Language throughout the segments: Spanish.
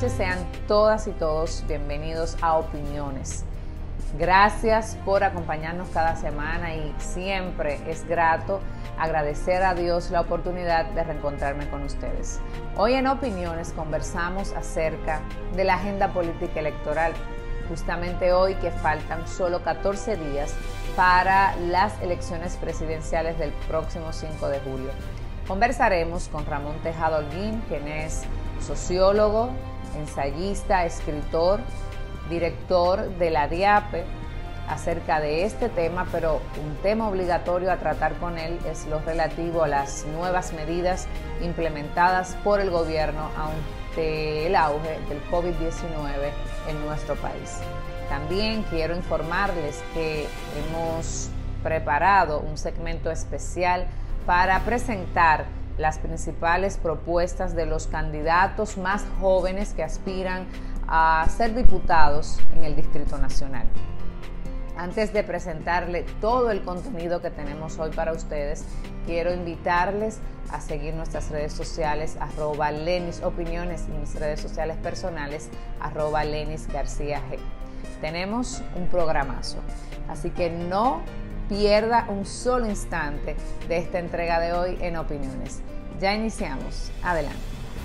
noches, sean todas y todos bienvenidos a Opiniones. Gracias por acompañarnos cada semana y siempre es grato agradecer a Dios la oportunidad de reencontrarme con ustedes. Hoy en Opiniones conversamos acerca de la agenda política electoral, justamente hoy que faltan solo 14 días para las elecciones presidenciales del próximo 5 de julio. Conversaremos con Ramón Tejada Holguín, quien es sociólogo, ensayista, escritor, director de la DIAPE, acerca de este tema, pero un tema obligatorio a tratar con él es lo relativo a las nuevas medidas implementadas por el gobierno ante el auge del COVID-19 en nuestro país. También quiero informarles que hemos preparado un segmento especial para presentar las principales propuestas de los candidatos más jóvenes que aspiran a ser diputados en el Distrito Nacional. Antes de presentarle todo el contenido que tenemos hoy para ustedes, quiero invitarles a seguir nuestras redes sociales, @LenisOpiniones, y mis redes sociales personales, @LenisGarcía G. Tenemos un programazo, así que no pierda un solo instante de esta entrega de hoy en Opiniones. Ya iniciamos. Adelante.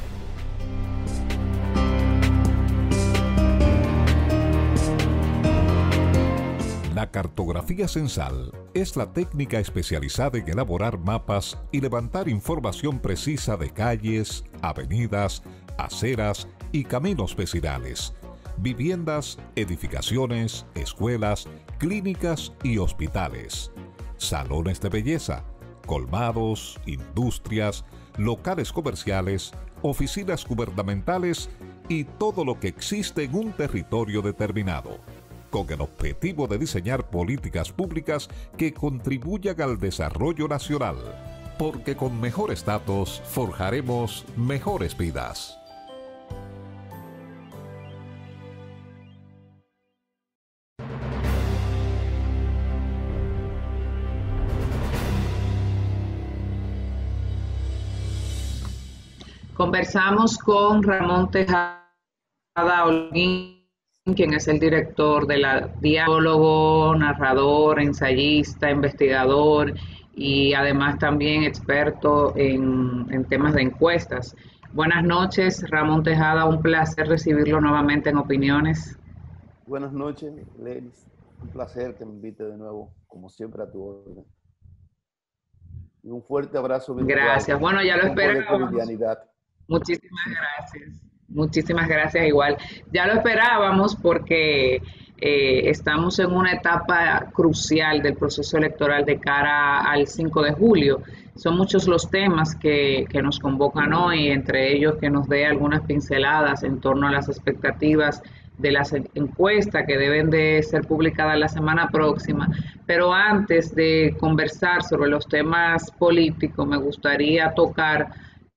La cartografía censal es la técnica especializada en elaborar mapas y levantar información precisa de calles, avenidas, aceras y caminos vecinales, viviendas, edificaciones, escuelas, clínicas y hospitales, salones de belleza, colmados, industrias, locales comerciales, oficinas gubernamentales y todo lo que existe en un territorio determinado, con el objetivo de diseñar políticas públicas que contribuyan al desarrollo nacional, porque con mejores datos forjaremos mejores vidas. Conversamos con Ramón Tejada Holguín, quien es el director de la diálogo, narrador, ensayista, investigador y además también experto en temas de encuestas. Buenas noches, Ramón Tejada, un placer recibirlo nuevamente en Opiniones. Buenas noches, Lenis. Un placer que me invite de nuevo, como siempre, a tu orden. Y un fuerte abrazo virtual. Gracias. Bueno, ya lo esperábamos. Muchísimas gracias. Muchísimas gracias igual. Ya lo esperábamos porque estamos en una etapa crucial del proceso electoral de cara al 5 de julio. Son muchos los temas que nos convocan hoy, entre ellos que nos dé algunas pinceladas en torno a las expectativas de las encuestas que deben de ser publicadas la semana próxima. Pero antes de conversar sobre los temas políticos, me gustaría tocar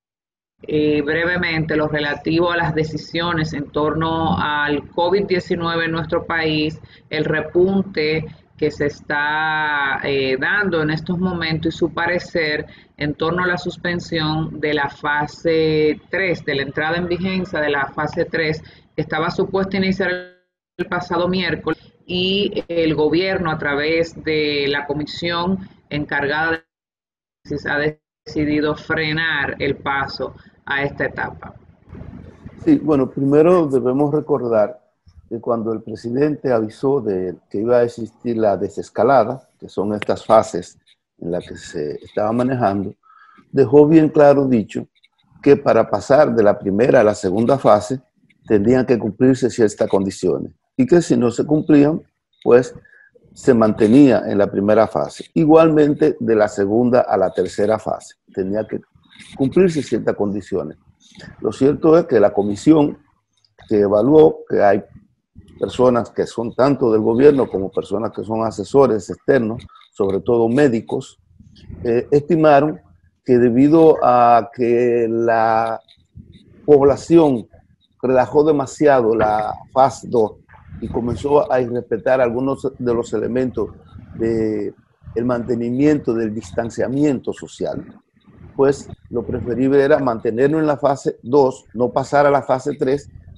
brevemente lo relativo a las decisiones en torno al COVID-19 en nuestro país, el repunte que se está dando en estos momentos y su parecer en torno a la suspensión de la fase 3, de la entrada en vigencia de la fase 3, que estaba supuesta a iniciar el pasado miércoles, y el gobierno a través de la comisión encargada ha decidido frenar el paso a esta etapa. Sí, bueno, primero debemos recordar que cuando el presidente avisó de que iba a existir la desescalada, que son estas fases en las que se estaba manejando, dejó bien claro dicho que para pasar de la primera a la segunda fase tendrían que cumplirse ciertas condiciones y que si no se cumplían, pues se mantenía en la primera fase. Igualmente de la segunda a la tercera fase tenía que cumplirse ciertas condiciones. Lo cierto es que la comisión que evaluó, que hay personas que son tanto del gobierno como personas que son asesores externos, sobre todo médicos, estimaron que debido a que la población relajó demasiado la fase 2 y comenzó a irrespetar algunos de los elementos del mantenimiento del distanciamiento social, pues lo preferible era mantenerlo en la fase 2, no pasar a la fase 3,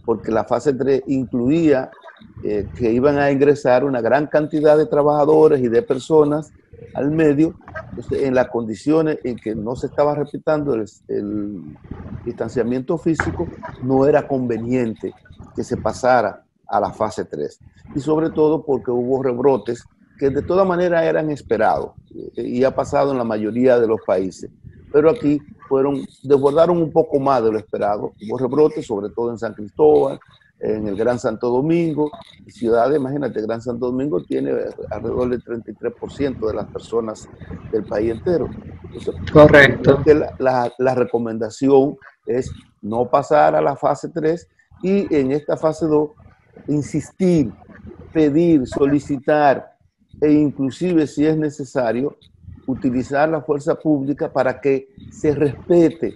porque la fase 3 incluía que iban a ingresar una gran cantidad de trabajadores y de personas al medio. Entonces, en las condiciones en que no se estaba respetando el distanciamiento físico, no era conveniente que se pasara a la fase 3. Y sobre todo porque hubo rebrotes que de todas maneras eran esperados y ha pasado en la mayoría de los países. Pero aquí desbordaron un poco más de lo esperado. Hubo rebrotes, sobre todo en San Cristóbal, en el Gran Santo Domingo, ciudades, imagínate, Gran Santo Domingo tiene alrededor del 33% de las personas del país entero. Entonces, correcto. La recomendación es no pasar a la fase 3 y en esta fase 2 insistir, pedir, solicitar e inclusive si es necesario utilizar la fuerza pública para que se respete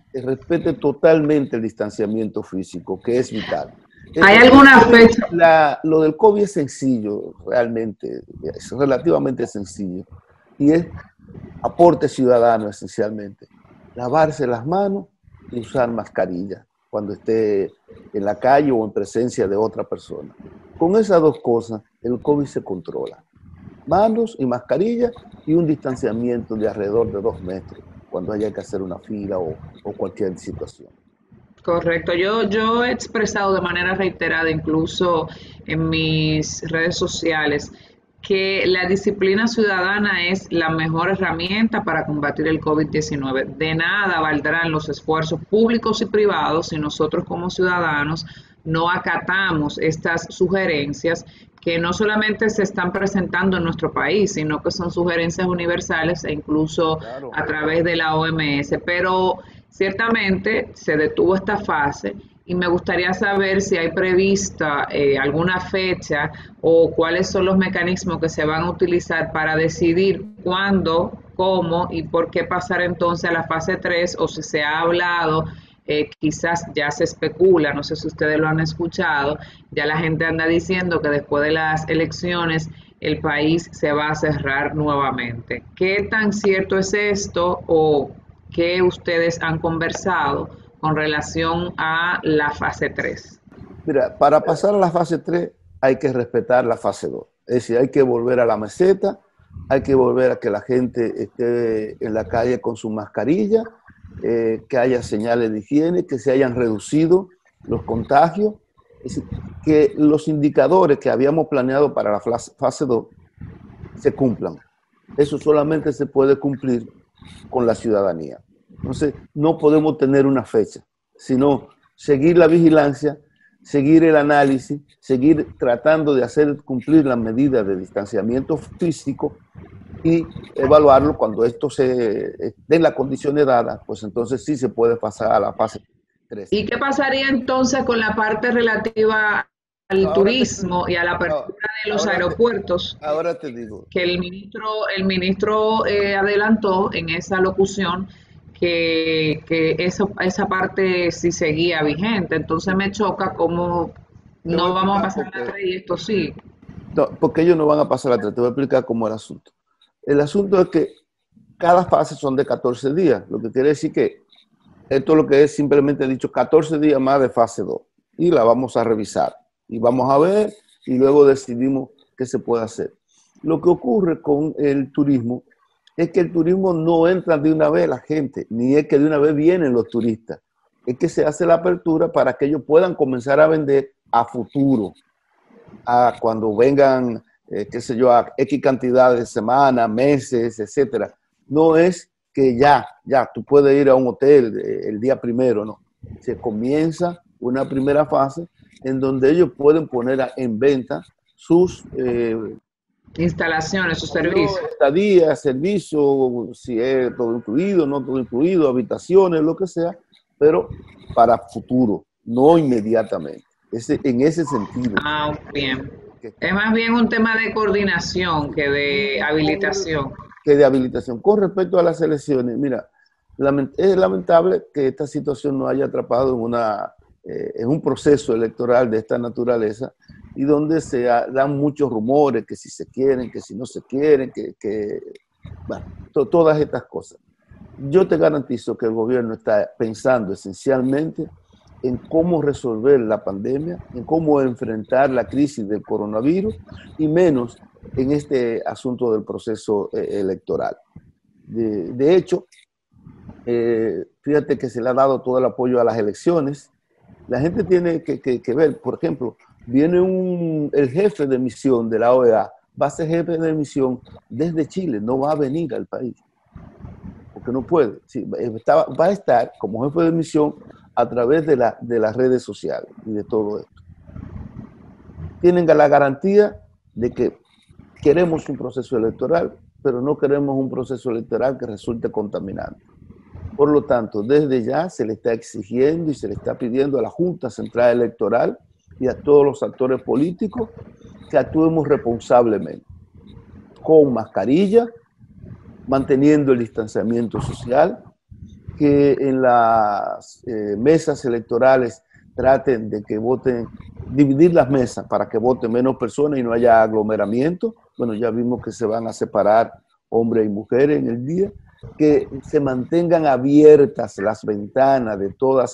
totalmente el distanciamiento físico, que es vital. ¿Hay alguna fecha? Lo del COVID es sencillo, realmente, es relativamente sencillo, y es aporte ciudadano esencialmente. Lavarse las manos y usar mascarilla cuando esté en la calle o en presencia de otra persona. Con esas dos cosas, el COVID se controla. Manos y mascarilla y un distanciamiento de alrededor de 2 metros cuando haya que hacer una fila o cualquier situación. Correcto, yo he expresado de manera reiterada, incluso en mis redes sociales, que la disciplina ciudadana es la mejor herramienta para combatir el COVID-19. De nada valdrán los esfuerzos públicos y privados si nosotros como ciudadanos no acatamos estas sugerencias que no solamente se están presentando en nuestro país, sino que son sugerencias universales e incluso Claro, a través de la OMS. Pero ciertamente se detuvo esta fase y me gustaría saber si hay prevista alguna fecha o cuáles son los mecanismos que se van a utilizar para decidir cuándo, cómo y por qué pasar entonces a la fase 3 o si se ha hablado. Quizás ya se especula, no sé si ustedes lo han escuchado, ya la gente anda diciendo que después de las elecciones el país se va a cerrar nuevamente. ¿Qué tan cierto es esto o qué ustedes han conversado con relación a la fase 3? Mira, para pasar a la fase 3 hay que respetar la fase 2. Es decir, hay que volver a la meseta, hay que volver a que la gente esté en la calle con su mascarilla, que haya señales de higiene, que se hayan reducido los contagios, es decir, que los indicadores que habíamos planeado para la fase 2 se cumplan. Eso solamente se puede cumplir con la ciudadanía. Entonces, no podemos tener una fecha, sino seguir la vigilancia, seguir el análisis, seguir tratando de hacer cumplir las medidas de distanciamiento físico y evaluarlo cuando esto se den las condiciones dadas, pues entonces sí se puede pasar a la fase 3. ¿Y qué pasaría entonces con la parte relativa al turismo y a la apertura de los aeropuertos? Ahora te digo. Que el ministro adelantó en esa locución que esa parte sí seguía vigente. Entonces me choca cómo no vamos a pasar la 3 y esto sí. No, porque ellos no van a pasar la 3. Te voy a explicar cómo es el asunto. El asunto es que cada fase son de 14 días, lo que quiere decir que esto es lo que es simplemente dicho 14 días más de fase 2 y la vamos a revisar y vamos a ver y luego decidimos qué se puede hacer. Lo que ocurre con el turismo es que el turismo no entra de una vez la gente, ni es que de una vez vienen los turistas, es que se hace la apertura para que ellos puedan comenzar a vender a futuro, a cuando vengan, qué sé yo, a X cantidad de semanas, meses, etcétera. No es que ya, tú puedes ir a un hotel el día primero, no. Se comienza una primera fase en donde ellos pueden poner en venta sus instalaciones, sus servicios. Estadía, servicio, si es todo incluido, no todo incluido, habitaciones, lo que sea, pero para futuro, no inmediatamente. En ese sentido. Ah, bien. Es más bien un tema de coordinación que de habilitación. Con respecto a las elecciones, mira, es lamentable que esta situación nos haya atrapado en un proceso electoral de esta naturaleza y donde se dan muchos rumores, que si se quieren, que si no se quieren, bueno, todas estas cosas. Yo te garantizo que el gobierno está pensando esencialmente en cómo resolver la pandemia, en cómo enfrentar la crisis del coronavirus y menos en este asunto del proceso electoral. De hecho, fíjate que se le ha dado todo el apoyo a las elecciones. La gente tiene que ver, por ejemplo, viene el jefe de misión de la OEA, va a ser jefe de misión desde Chile, no va a venir al país, porque no puede. Sí, va a estar como jefe de misión a través de las redes sociales y de todo esto. Tienen la garantía de que queremos un proceso electoral, pero no queremos un proceso electoral que resulte contaminante. Por lo tanto, desde ya se le está exigiendo y se le está pidiendo a la Junta Central Electoral y a todos los actores políticos que actuemos responsablemente, con mascarilla, manteniendo el distanciamiento social, que en las mesas electorales traten de que voten, dividir las mesas para que voten menos personas y no haya aglomeramiento. Bueno, ya vimos que se van a separar hombres y mujeres en el día, que se mantengan abiertas las ventanas de todas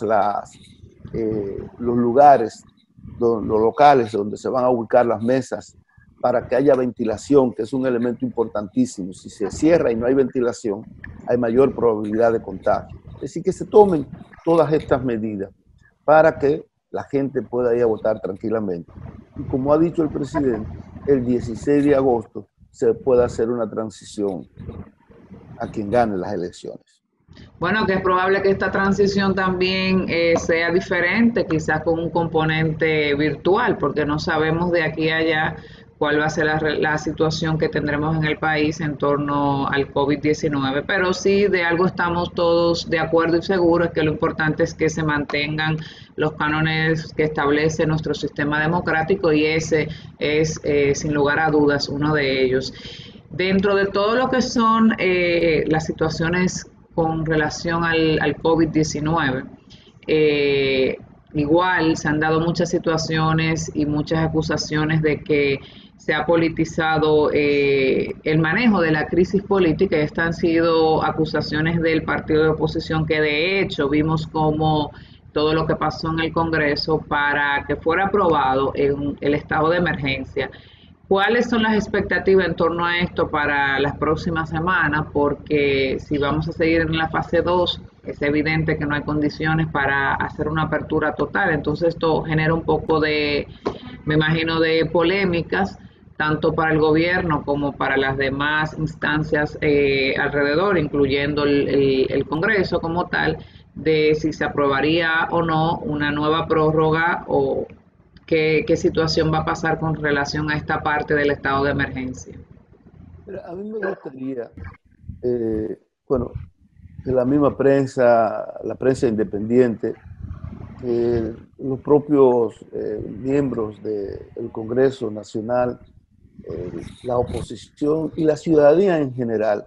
los lugares, los locales donde se van a ubicar las mesas, para que haya ventilación, que es un elemento importantísimo. Si se cierra y no hay ventilación, hay mayor probabilidad de contagio. Es decir, que se tomen todas estas medidas para que la gente pueda ir a votar tranquilamente. Y como ha dicho el presidente, el 16 de agosto se puede hacer una transición a quien gane las elecciones. Bueno, que es probable que esta transición también sea diferente, quizás con un componente virtual, porque no sabemos de aquí a allá cuál va a ser la situación que tendremos en el país en torno al COVID-19, pero sí de algo estamos todos de acuerdo y seguros, que lo importante es que se mantengan los cánones que establece nuestro sistema democrático, y ese es sin lugar a dudas uno de ellos. Dentro de todo lo que son las situaciones con relación al COVID-19, igual se han dado muchas situaciones y muchas acusaciones de que se ha politizado el manejo de la crisis política, y estas han sido acusaciones del partido de oposición, que de hecho vimos como todo lo que pasó en el Congreso para que fuera aprobado el estado de emergencia. ¿Cuáles son las expectativas en torno a esto para las próximas semanas? Porque si vamos a seguir en la fase 2, es evidente que no hay condiciones para hacer una apertura total. Entonces esto genera un poco de, me imagino, de polémicas, tanto para el gobierno como para las demás instancias alrededor, incluyendo el Congreso como tal, de si se aprobaría o no una nueva prórroga, o qué situación va a pasar con relación a esta parte del estado de emergencia. Pero a mí me gustaría, bueno, que la misma prensa, la prensa independiente, que los propios miembros del Congreso Nacional, la oposición y la ciudadanía en general,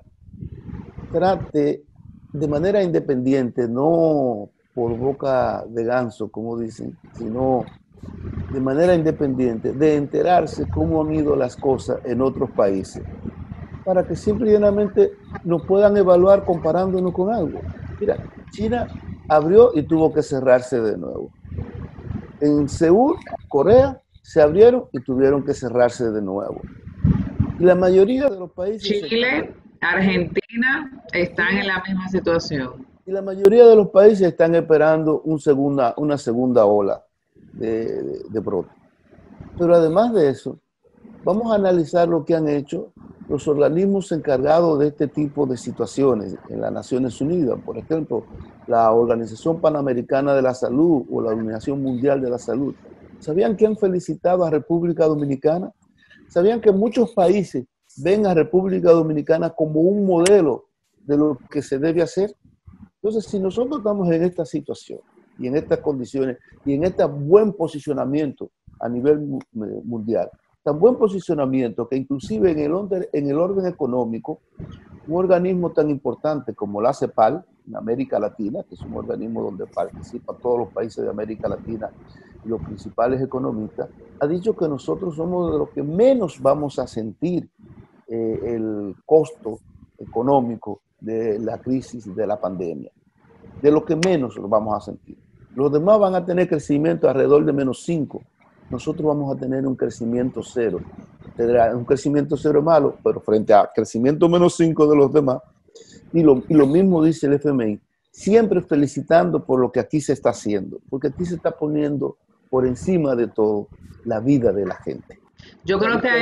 trate de manera independiente, no por boca de ganso, como dicen, sino de manera independiente, de enterarse cómo han ido las cosas en otros países, para que simplemente nos puedan evaluar comparándonos con algo. Mira, China abrió y tuvo que cerrarse de nuevo. En Seúl, Corea, se abrieron y tuvieron que cerrarse de nuevo. Y la mayoría de los países... Chile, Argentina están en la misma situación. Y la mayoría de los países están esperando una segunda ola de brote. Pero además de eso, vamos a analizar lo que han hecho los organismos encargados de este tipo de situaciones en las Naciones Unidas. Por ejemplo, la Organización Panamericana de la Salud o la Organización Mundial de la Salud. ¿Sabían que han felicitado a República Dominicana? ¿Sabían que muchos países ven a República Dominicana como un modelo de lo que se debe hacer? Entonces, si nosotros estamos en esta situación y en estas condiciones y en este buen posicionamiento a nivel mundial, tan buen posicionamiento que inclusive en el orden económico, un organismo tan importante como la CEPAL en América Latina, que es un organismo donde participan todos los países de América Latina y los principales economistas, ha dicho que nosotros somos de los que menos vamos a sentir el costo económico de la crisis de la pandemia, de lo que menos lo vamos a sentir. Los demás van a tener crecimiento alrededor de -5. Nosotros vamos a tener un crecimiento cero. Un crecimiento cero es malo, pero frente a crecimiento -5 de los demás, y lo mismo dice el FMI, siempre felicitando por lo que aquí se está haciendo, porque aquí se está poniendo por encima de todo la vida de la gente. Yo creo que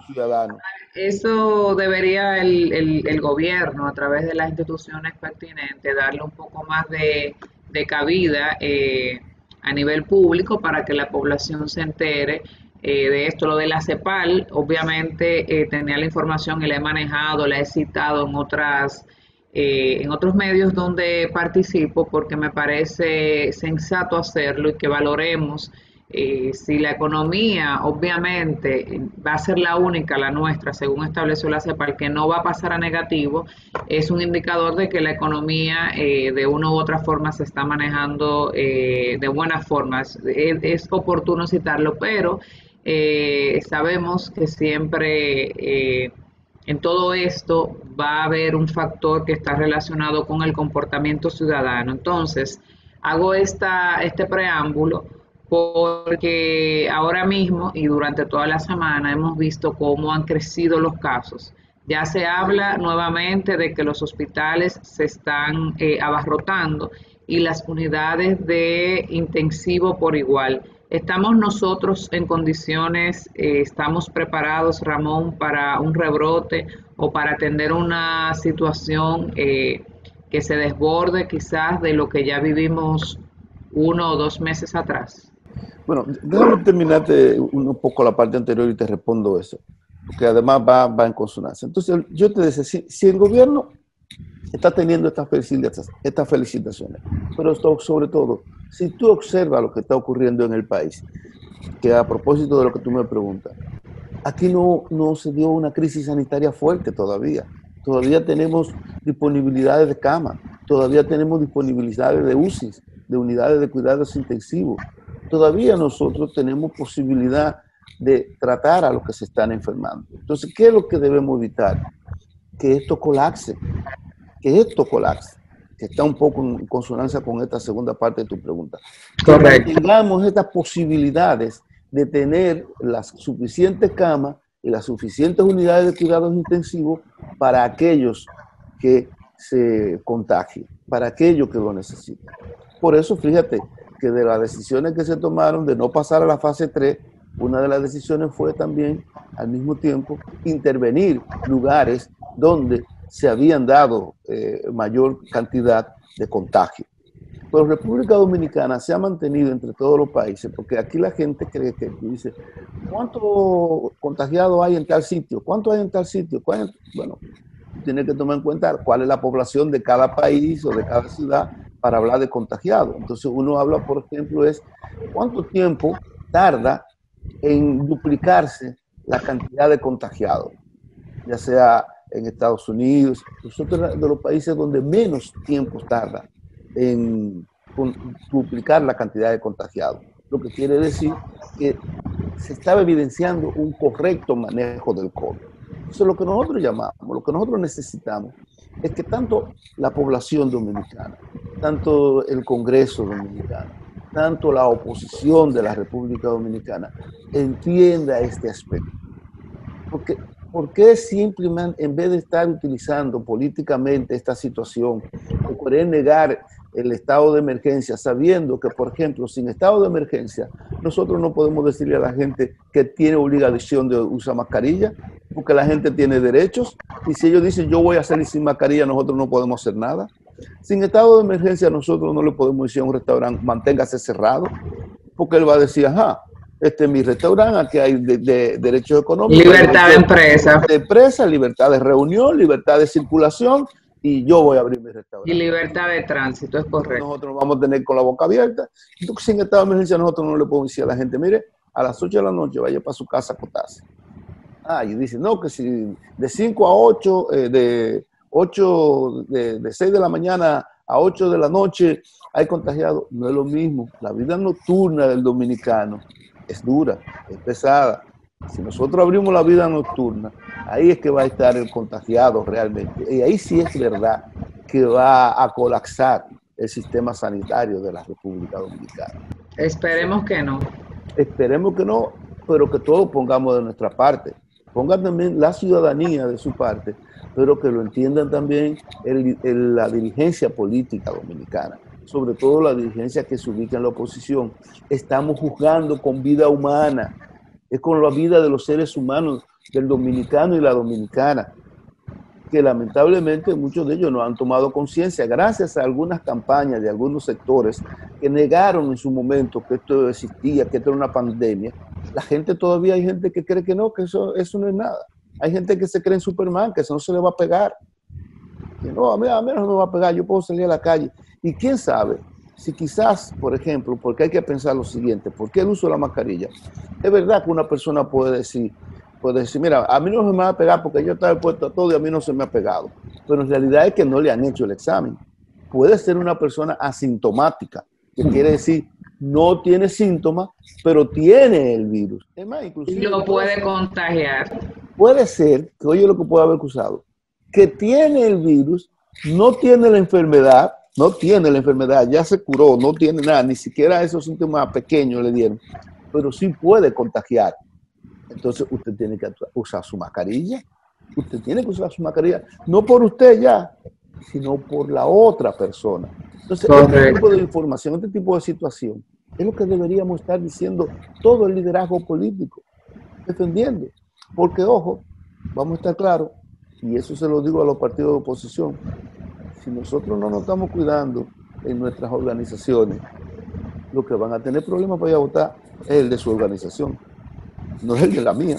eso debería el gobierno, a través de las instituciones pertinentes, darle un poco más de cabida a nivel público para que la población se entere de esto. Lo de la CEPAL, obviamente tenía la información y la he manejado, la he citado en otros medios donde participo, porque me parece sensato hacerlo y que valoremos. Si la economía obviamente va a ser la única, la nuestra, según estableció la CEPAL, que no va a pasar a negativo, es un indicador de que la economía de una u otra forma se está manejando de buenas formas. Es oportuno citarlo, pero sabemos que siempre en todo esto va a haber un factor que está relacionado con el comportamiento ciudadano. Entonces, hago este preámbulo porque ahora mismo y durante toda la semana hemos visto cómo han crecido los casos. Ya se habla nuevamente de que los hospitales se están abarrotando y las unidades de intensivo por igual. ¿Estamos nosotros en condiciones, estamos preparados, Ramón, para un rebrote o para atender una situación que se desborde quizás de lo que ya vivimos 1 o 2 meses atrás? Bueno, déjame terminarte un poco la parte anterior y te respondo eso, porque además va en consonancia. Entonces, yo te decía, si el gobierno está teniendo estas felicitaciones, pero sobre todo, si tú observas lo que está ocurriendo en el país, que a propósito de lo que tú me preguntas, aquí no se dio una crisis sanitaria fuerte todavía. Todavía tenemos disponibilidades de cama, todavía tenemos disponibilidades de UCIs, de unidades de cuidados intensivos. Todavía nosotros tenemos posibilidad de tratar a los que se están enfermando. Entonces, ¿qué es lo que debemos evitar? Que esto colapse, que está un poco en consonancia con esta segunda parte de tu pregunta. Correcto. Que tengamos estas posibilidades de tener las suficientes camas y las suficientes unidades de cuidados intensivos para aquellos que se contagien, para aquellos que lo necesiten. Por eso, fíjate que de las decisiones que se tomaron de no pasar a la fase 3, una de las decisiones fue también, al mismo tiempo, intervenir lugares donde se habían dado mayor cantidad de contagio. Pero República Dominicana se ha mantenido entre todos los países, porque aquí la gente cree que dice, ¿cuántos contagiados hay en tal sitio? ¿Cuántos hay en tal sitio? Bueno, tiene que tomar en cuenta cuál es la población de cada país o de cada ciudad para hablar de contagiados. Entonces uno habla, por ejemplo, ¿cuánto tiempo tarda en duplicarse la cantidad de contagiados? Ya sea en Estados Unidos, nosotros de los países donde menos tiempo tarda en duplicar la cantidad de contagiados. Lo que quiere decir que se estaba evidenciando un correcto manejo del COVID. Eso es lo que nosotros llamamos, lo que nosotros necesitamos, es que tanto la población dominicana, tanto el Congreso dominicano, tanto la oposición de la República Dominicana entienda este aspecto. ¿Por qué simplemente, en vez de estar utilizando políticamente esta situación o querer negar el estado de emergencia, sabiendo que, por ejemplo, sin estado de emergencia, nosotros no podemos decirle a la gente que tiene obligación de usar mascarilla, porque la gente tiene derechos, y si ellos dicen yo voy a salir sin mascarilla, nosotros no podemos hacer nada? Sin estado de emergencia, nosotros no le podemos decir a un restaurante, manténgase cerrado, porque él va a decir, ajá, este es mi restaurante, aquí hay derechos económicos. Libertad de empresa. De empresa, libertad de reunión, libertad de circulación, y yo voy a abrir mi restaurante. Y libertad de tránsito, es correcto. Nosotros vamos a tener con la boca abierta. Entonces, sin estado de emergencia, nosotros no le podemos decir a la gente, mire, a las 8 de la noche vaya para su casa a acotarse. Y dicen, no, que si de 5 a 8, de 6 de la mañana a 8 de la noche hay contagiados. No es lo mismo. La vida nocturna del dominicano es dura, es pesada. Si nosotros abrimos la vida nocturna, ahí es que va a estar el contagiado realmente. Y ahí sí es verdad que va a colapsar el sistema sanitario de la República Dominicana. Esperemos que no. Esperemos que no, pero que todos pongamos de nuestra parte. Pongan también la ciudadanía de su parte, pero que lo entiendan también la dirigencia política dominicana, sobre todo la dirigencia que se ubica en la oposición. Estamos juzgando con vida humana, es con la vida de los seres humanos, del dominicano y la dominicana, que lamentablemente muchos de ellos no han tomado conciencia, gracias a algunas campañas de algunos sectores que negaron en su momento que esto existía, que esto era una pandemia. La gente todavía, hay gente que cree que no, que eso no es nada. Hay gente que se cree en Superman, que eso no se le va a pegar. Que no, a mí no me va a pegar, yo puedo salir a la calle. Y quién sabe, si quizás, por ejemplo, porque hay que pensar lo siguiente, ¿por qué el uso de la mascarilla? Es verdad que una persona puede decir, mira, a mí no se me va a pegar porque yo estaba expuesto a todo y a mí no se me ha pegado. Pero en realidad es que no le han hecho el examen. Puede ser una persona asintomática, que quiere decir no tiene síntomas, pero tiene el virus. Es más, inclusive, Y lo puede contagiar. Puede ser, que oye lo que puede haber cruzado, que tiene el virus, no tiene la enfermedad, ya se curó, no tiene nada, ni siquiera esos síntomas pequeños le dieron, pero sí puede contagiar. Entonces usted tiene que usar su mascarilla. Usted tiene que usar su mascarilla, no por usted ya, sino por la otra persona. Entonces, este tipo de información, este tipo de situación, es lo que deberíamos estar diciendo todo el liderazgo político, defendiendo. Porque, ojo, vamos a estar claros, y eso se lo digo a los partidos de oposición, si nosotros no nos estamos cuidando en nuestras organizaciones, los que van a tener problemas para ir a votar es el de su organización, no es el de la mía.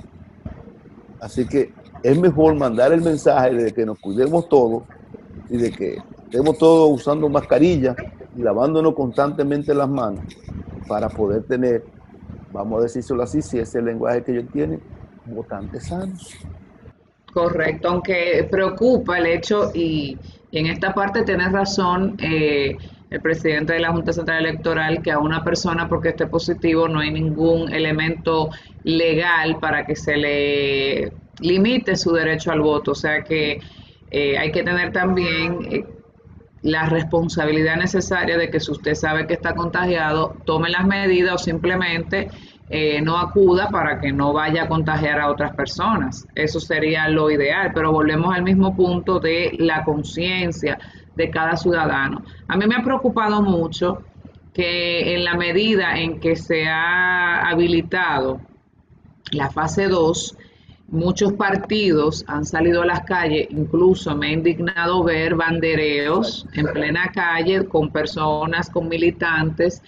Así que es mejor mandar el mensaje de que nos cuidemos todos y de que estemos todos usando mascarilla y lavándonos constantemente las manos para poder tener, vamos a decírselo así, si ese es el lenguaje que ellos tienen, votantes sanos. Correcto, aunque preocupa el hecho, y en esta parte tienes razón, el presidente de la Junta Central Electoral, que a una persona porque esté positivo no hay ningún elemento legal para que se le limite su derecho al voto. O sea que hay que tener también la responsabilidad necesaria de que si usted sabe que está contagiado, tome las medidas o simplemente no acuda para que no vaya a contagiar a otras personas. Eso sería lo ideal, pero volvemos al mismo punto de la conciencia de cada ciudadano. A mí me ha preocupado mucho que en la medida en que se ha habilitado la fase 2, muchos partidos han salido a las calles, incluso me ha indignado ver bandereos en plena calle con personas, con militantes,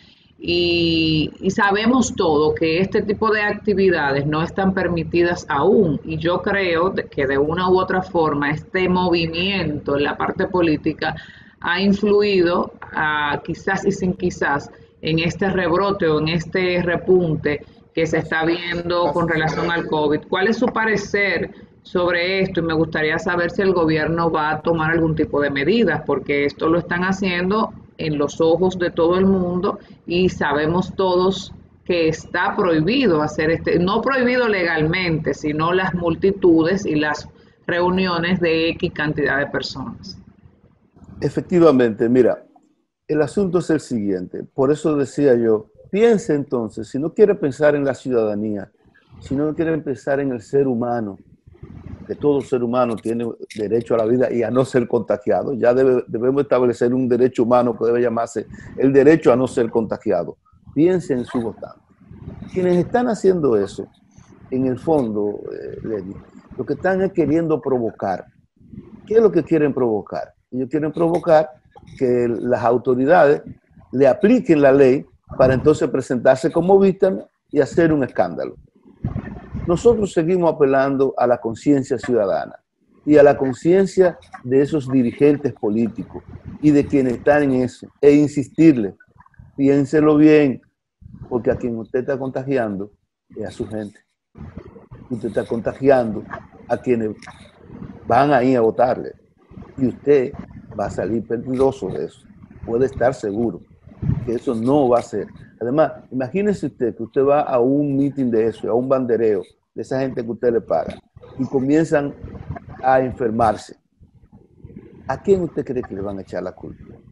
y sabemos todo que este tipo de actividades no están permitidas aún, y yo creo que de una u otra forma este movimiento en la parte política ha influido, quizás y sin quizás, en este rebrote o en este repunte que se está viendo con relación al COVID. ¿Cuál es su parecer sobre esto? Y me gustaría saber si el gobierno va a tomar algún tipo de medidas, porque esto lo están haciendo en los ojos de todo el mundo y sabemos todos que está prohibido hacer no prohibido legalmente, sino las multitudes y las reuniones de X cantidad de personas. Efectivamente, mira, el asunto es el siguiente, por eso decía yo, piense entonces, si no quiere pensar en la ciudadanía, si no quiere pensar en el ser humano, que todo ser humano tiene derecho a la vida y a no ser contagiado, ya debemos establecer un derecho humano que debe llamarse el derecho a no ser contagiado. Piense en su votante. Quienes están haciendo eso, en el fondo, Lenny, lo que están es queriendo provocar. ¿Qué es lo que quieren provocar? Ellos quieren provocar que las autoridades le apliquen la ley para entonces presentarse como víctimas y hacer un escándalo. Nosotros seguimos apelando a la conciencia ciudadana y a la conciencia de esos dirigentes políticos y de quienes están en eso, e insistirles, piénselo bien, porque a quien usted está contagiando es a su gente. Usted está contagiando a quienes van a ir a votarle y usted va a salir peligroso de eso. Puede estar seguro que eso no va a ser. Además, imagínese usted que usted va a un meeting de eso, a un bandereo de esa gente que usted le paga y comienzan a enfermarse. ¿A quién usted cree que le van a echar la culpa?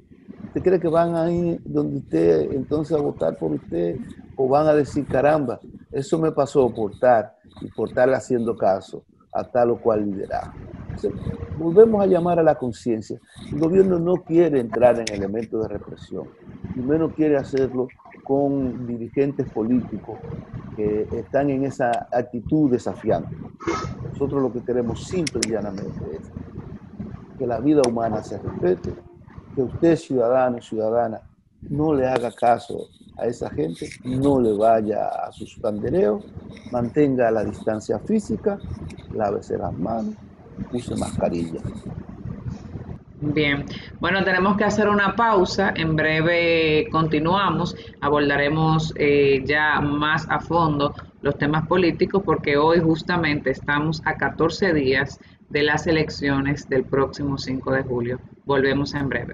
¿Usted cree que van a ir donde usted entonces a votar por usted o van a decir, caramba, eso me pasó por estar y por estar haciendo caso a tal o cual liderazgo? Entonces, volvemos a llamar a la conciencia. El gobierno no quiere entrar en elementos de represión, y menos quiere hacerlo con dirigentes políticos que están en esa actitud desafiante. Nosotros lo que queremos simple y llanamente es que la vida humana se respete, que usted, ciudadano y ciudadana, no le haga caso a esa gente, no le vaya a sus bandereos, mantenga la distancia física, lávese las manos, use mascarilla. Bien, bueno, tenemos que hacer una pausa, en breve continuamos, abordaremos ya más a fondo los temas políticos porque hoy justamente estamos a 14 días de las elecciones del próximo 5 de julio. Volvemos en breve.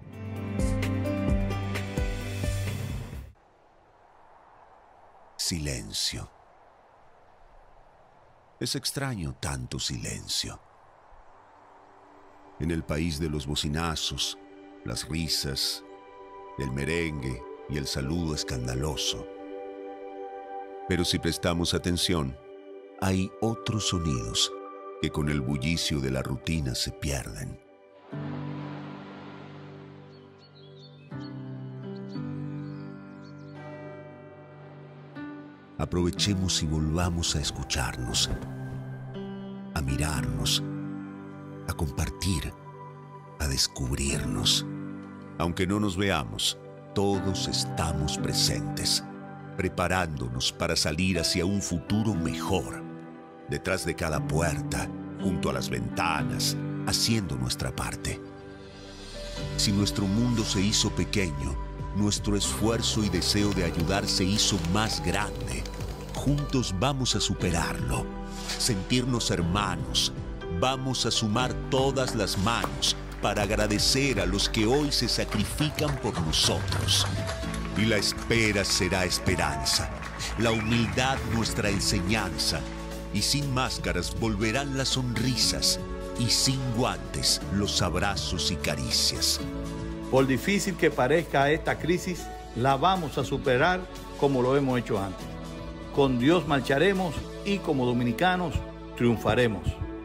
Silencio. Es extraño tanto silencio. En el país de los bocinazos, las risas, el merengue y el saludo escandaloso. Pero si prestamos atención, hay otros sonidos que con el bullicio de la rutina se pierden. Aprovechemos y volvamos a escucharnos, a mirarnos, a compartir, a descubrirnos. Aunque no nos veamos, todos estamos presentes, preparándonos para salir hacia un futuro mejor. Detrás de cada puerta, junto a las ventanas, haciendo nuestra parte. Si nuestro mundo se hizo pequeño, nuestro esfuerzo y deseo de ayudar se hizo más grande. Juntos vamos a superarlo, sentirnos hermanos. Vamos a sumar todas las manos para agradecer a los que hoy se sacrifican por nosotros. Y la espera será esperanza, la humildad nuestra enseñanza. Y sin máscaras volverán las sonrisas, y sin guantes los abrazos y caricias. Por difícil que parezca esta crisis, la vamos a superar como lo hemos hecho antes. Con Dios marcharemos y como dominicanos triunfaremos.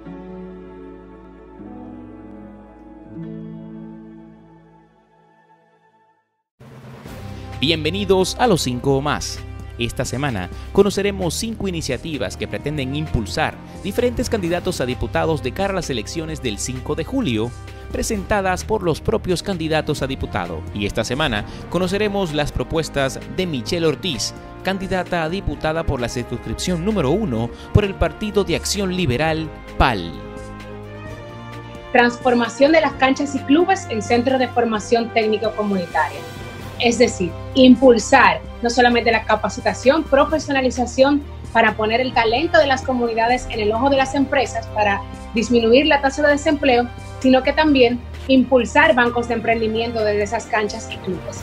Bienvenidos a Los 5 Más. Esta semana conoceremos 5 iniciativas que pretenden impulsar diferentes candidatos a diputados de cara a las elecciones del 5 de julio, presentadas por los propios candidatos a diputado. Y esta semana conoceremos las propuestas de Michelle Ortiz, candidata a diputada por la circunscripción número 1 por el Partido de Acción Liberal, PAL. Transformación de las canchas y clubes en centros de formación técnico comunitaria. Es decir, impulsar no solamente la capacitación, profesionalización para poner el talento de las comunidades en el ojo de las empresas para disminuir la tasa de desempleo, sino que también impulsar bancos de emprendimiento desde esas canchas y clubes.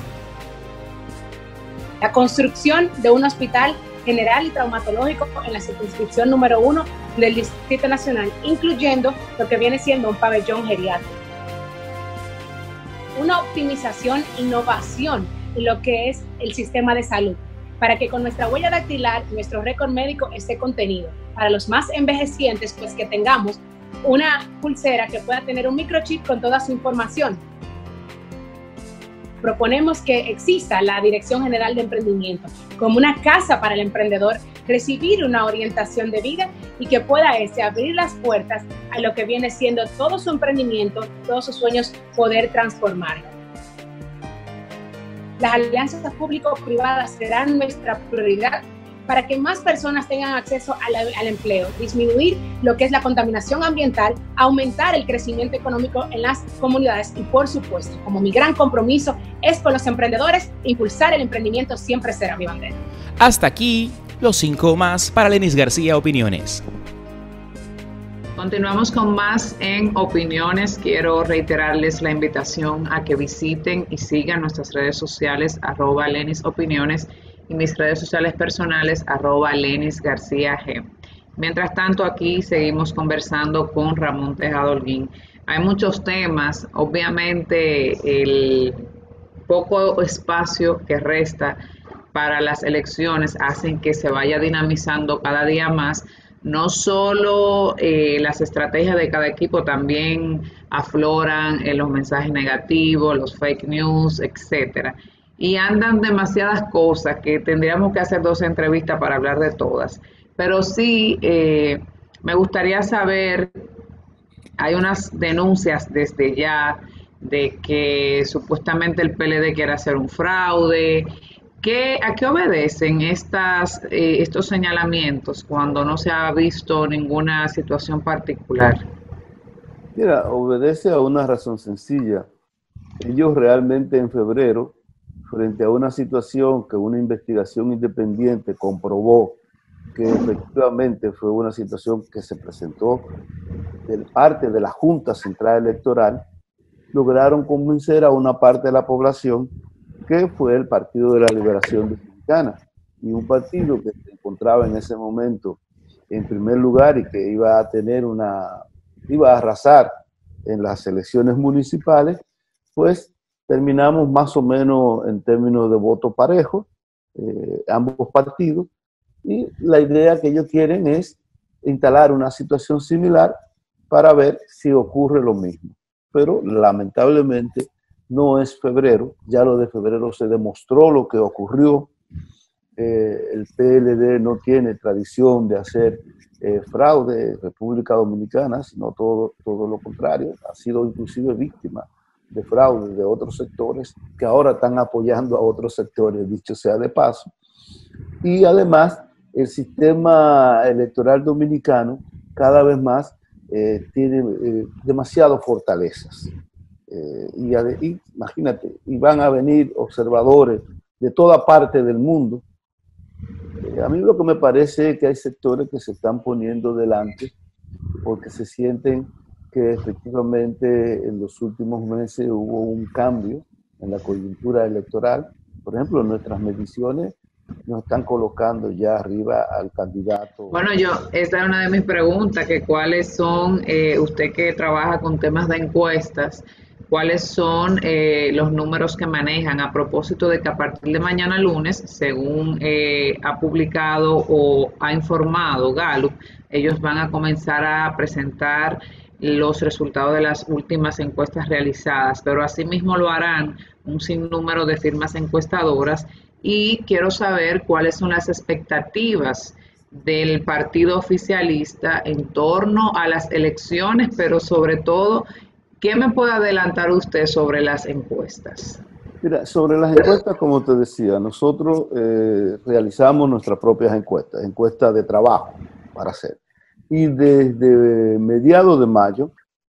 La construcción de un hospital general y traumatológico en la circunscripción número 1 del Distrito Nacional, incluyendo lo que viene siendo un pabellón geriátrico. Una optimización, innovación en lo que es el sistema de salud, para que con nuestra huella dactilar, nuestro récord médico esté contenido. Para los más envejecientes, pues que tengamos una pulsera que pueda tener un microchip con toda su información. Proponemos que exista la Dirección General de Emprendimiento como una casa para el emprendedor, recibir una orientación de vida y que pueda abrir las puertas a lo que viene siendo todo su emprendimiento, todos sus sueños, poder transformarlo. Las alianzas público-privadas serán nuestra prioridad para que más personas tengan acceso al empleo, disminuir lo que es la contaminación ambiental, aumentar el crecimiento económico en las comunidades y, por supuesto, como mi gran compromiso es con los emprendedores, impulsar el emprendimiento siempre será mi bandera. Hasta aquí, Los 5 Más para Lenis García Opiniones. Continuamos con más en Opiniones. Quiero reiterarles la invitación a que visiten y sigan nuestras redes sociales, @LenisOpiniones, y mis redes sociales personales, @LenisGarcíaG. Mientras tanto, aquí seguimos conversando con Ramón Tejada Holguín. Hay muchos temas, obviamente poco espacio que resta para las elecciones hacen que se vaya dinamizando cada día más. No solo las estrategias de cada equipo, también afloran los mensajes negativos, los fake news, etcétera. Y andan demasiadas cosas que tendríamos que hacer 2 entrevistas para hablar de todas. Pero sí, me gustaría saber, hay unas denuncias desde ya de que supuestamente el PLD quiere hacer un fraude. ¿A qué obedecen estos señalamientos cuando no se ha visto ninguna situación particular? Mira, obedece a una razón sencilla. Ellos realmente en febrero, frente a una situación que una investigación independiente comprobó que efectivamente fue una situación que se presentó de parte de la Junta Central Electoral, lograron convencer a una parte de la población que fue el Partido de la Liberación Dominicana, y un partido que se encontraba en ese momento en primer lugar y que iba a arrasar en las elecciones municipales, pues terminamos más o menos en términos de voto parejo, ambos partidos, y la idea que ellos quieren es instalar una situación similar para ver si ocurre lo mismo. Pero lamentablemente no es febrero, ya lo de febrero se demostró lo que ocurrió. El PLD no tiene tradición de hacer fraude en República Dominicana, sino todo lo contrario, ha sido inclusive víctima de fraude de otros sectores que ahora están apoyando a otros sectores, dicho sea de paso. Y además, el sistema electoral dominicano cada vez más tiene demasiadas fortalezas. Y imagínate, y van a venir observadores de toda parte del mundo. A mí lo que me parece es que hay sectores que se están poniendo delante porque se sienten que efectivamente en los últimos meses hubo un cambio en la coyuntura electoral. Por ejemplo, nuestras mediciones nos están colocando ya arriba al candidato. Bueno, esta es una de mis preguntas, que cuáles son, usted que trabaja con temas de encuestas, cuáles son los números que manejan a propósito de que a partir de mañana lunes, según ha publicado o ha informado Gallup, ellos van a comenzar a presentar los resultados de las últimas encuestas realizadas, pero asimismo lo harán un sinnúmero de firmas encuestadoras. Y quiero saber cuáles son las expectativas del partido oficialista en torno a las elecciones, pero sobre todo, ¿qué me puede adelantar usted sobre las encuestas? Mira, sobre las encuestas, como te decía, nosotros realizamos nuestras propias encuestas de trabajo para hacer. Y desde mediados de mayo,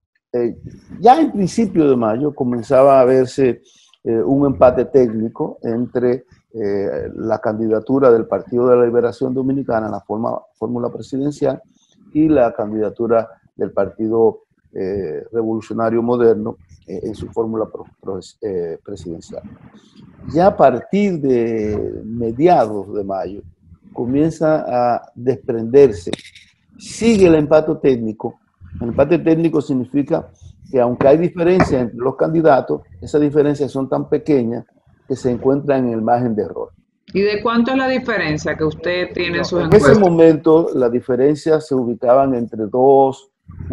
ya en principio de mayo, comenzaba a verse un empate técnico entre la candidatura del Partido de la Liberación Dominicana en la fórmula presidencial y la candidatura del Partido Revolucionario Moderno en su fórmula presidencial. Ya a partir de mediados de mayo comienza a desprenderse. Sigue el empate técnico. El empate técnico significa que aunque hay diferencias entre los candidatos, esas diferencias son tan pequeñas que se encuentran en el margen de error. ¿Y de cuánto es la diferencia que usted tiene en sus encuestas? En ese momento las diferencias se ubicaban entre 2,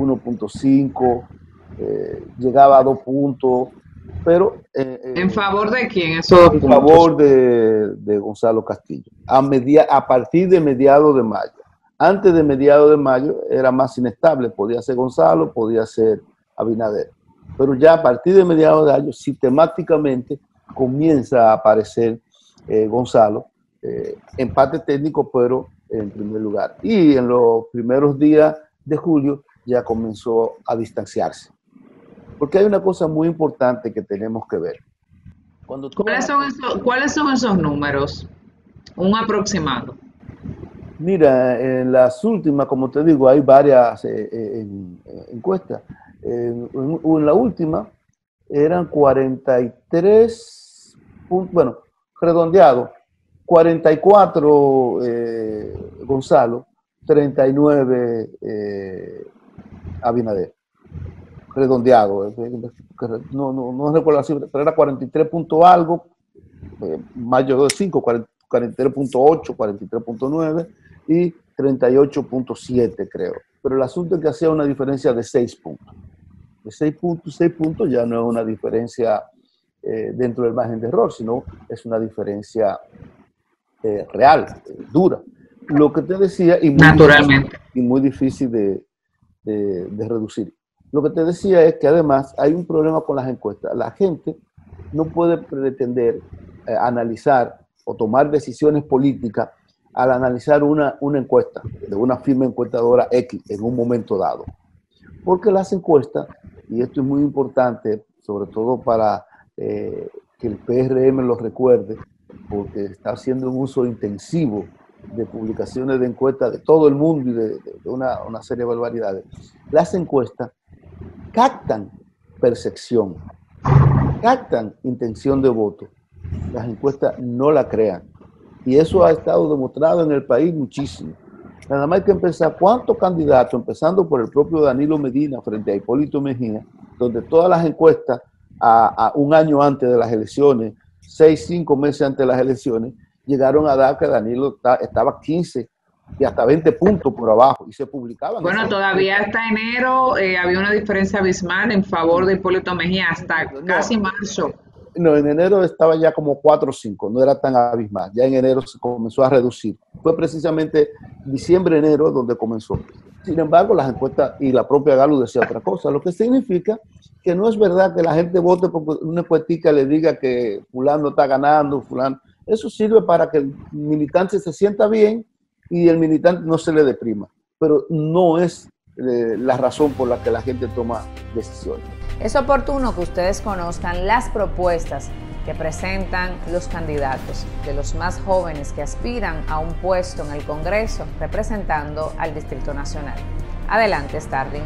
1.5, llegaba a 2 puntos, pero... ¿En favor de quién esos 2 puntos? En favor de Gonzalo Castillo, a partir de mediados de mayo. Antes de mediados de mayo era más inestable, podía ser Gonzalo, podía ser Abinader. Pero ya a partir de mediados de mayo, sistemáticamente comienza a aparecer Gonzalo, empate técnico, pero en primer lugar. Y en los primeros días de julio ya comenzó a distanciarse. Porque hay una cosa muy importante que tenemos que ver. ¿Cuáles son esos números? Un aproximado. Mira, en las últimas, como te digo, hay varias encuestas. En la última eran 43, bueno, redondeado, 44 Gonzalo, 39 Abinader. redondeado, no recuerdo la cifra, pero era 43 punto algo, mayo de 5, 43.8, 43.9 y 38.7 creo. Pero el asunto es que hacía una diferencia de 6 puntos. De 6 puntos ya no es una diferencia dentro del margen de error, sino es una diferencia real, dura. Lo que te decía, y muy difícil de reducir. Lo que te decía es que además hay un problema con las encuestas. La gente no puede pretender analizar o tomar decisiones políticas al analizar una encuesta de una firma encuestadora X en un momento dado. Porque las encuestas, y esto es muy importante, sobre todo para que el PRM lo recuerde, porque está haciendo un uso intensivo de publicaciones de encuestas de todo el mundo y de una serie de barbaridades. Las encuestas captan percepción, captan intención de voto. Las encuestas no la crean. Y eso ha estado demostrado en el país muchísimo. Nada más hay que empezar, ¿cuántos candidatos, empezando por el propio Danilo Medina frente a Hipólito Mejía, donde todas las encuestas a un año antes de las elecciones, 6, 5 meses antes de las elecciones, llegaron a dar que Danilo estaba 15 y hasta 20 puntos por abajo y se publicaban? Bueno, todavía hasta enero había una diferencia abismal en favor de Hipólito Mejía, hasta casi marzo. No, en enero estaba ya como 4 o 5, no era tan abismal. Ya en enero se comenzó a reducir. Fue precisamente diciembre, enero donde comenzó. Sin embargo, las encuestas y la propia Galo decía otra cosa, lo que significa que no es verdad que la gente vote porque una encuestica le diga que fulano está ganando, fulano. Eso sirve para que el militante se sienta bien y el militante no se le deprima. Pero no es la razón por la que la gente toma decisiones. Es oportuno que ustedes conozcan las propuestas que presentan los candidatos, de los más jóvenes que aspiran a un puesto en el Congreso representando al Distrito Nacional. Adelante, Starling.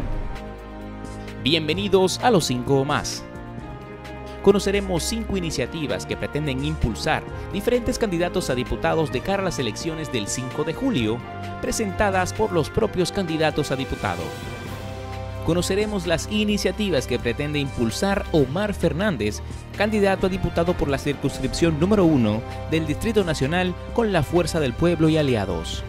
Bienvenidos a Los 5 Más. Conoceremos 5 iniciativas que pretenden impulsar diferentes candidatos a diputados de cara a las elecciones del 5 de julio, presentadas por los propios candidatos a diputado. Conoceremos las iniciativas que pretende impulsar Omar Fernández, candidato a diputado por la circunscripción número 1 del Distrito Nacional con la Fuerza del Pueblo y aliados.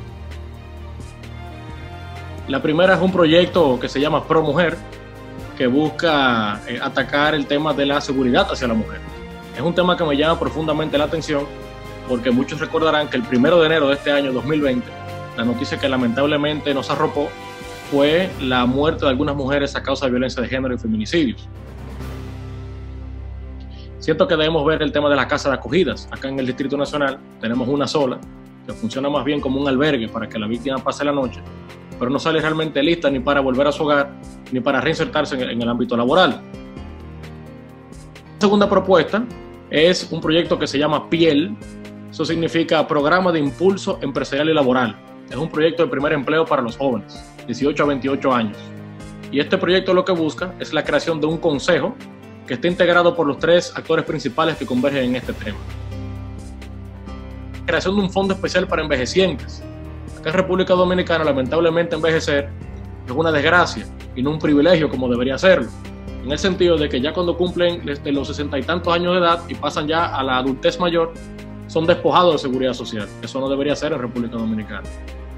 La primera es un proyecto que se llama Pro Mujer, que busca atacar el tema de la seguridad hacia la mujer. Es un tema que me llama profundamente la atención porque muchos recordarán que el 1 de enero de este año 2020, la noticia que lamentablemente nos arropó fue la muerte de algunas mujeres a causa de violencia de género y feminicidios. Siento que debemos ver el tema de las casas de acogidas. Acá en el Distrito Nacional tenemos una sola, que funciona más bien como un albergue para que la víctima pase la noche, pero no sale realmente lista ni para volver a su hogar, ni para reinsertarse en el ámbito laboral. La segunda propuesta es un proyecto que se llama PIEL. Eso significa Programa de Impulso Empresarial y Laboral. Es un proyecto de primer empleo para los jóvenes, 18 a 28 años. Y este proyecto lo que busca es la creación de un consejo que esté integrado por los 3 actores principales que convergen en este tema. La creación de un fondo especial para envejecientes. Acá en República Dominicana, lamentablemente, envejecer es una desgracia y no un privilegio como debería serlo. En el sentido de que ya cuando cumplen desde los 60 y tantos años de edad y pasan ya a la adultez mayor, son despojados de seguridad social. Eso no debería ser en República Dominicana.